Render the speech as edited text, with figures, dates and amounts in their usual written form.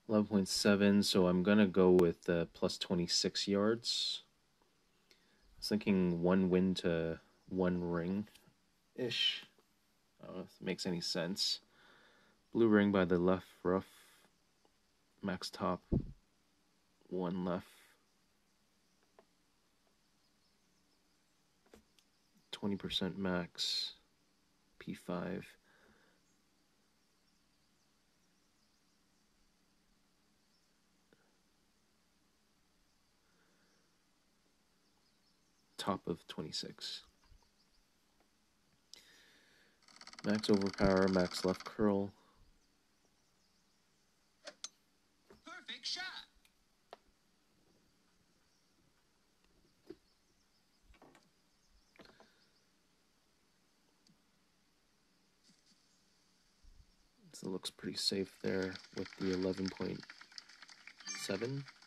11.7, so I'm gonna go with plus 26 yards. I was thinking 1 win to 1 ring-ish. I don't know if it makes any sense. Blue ring by the left rough. Max top. 1 left. 20% max. P5. Top of 26. Max overpower, max left curl. Perfect shot. So it looks pretty safe there with the 11.7.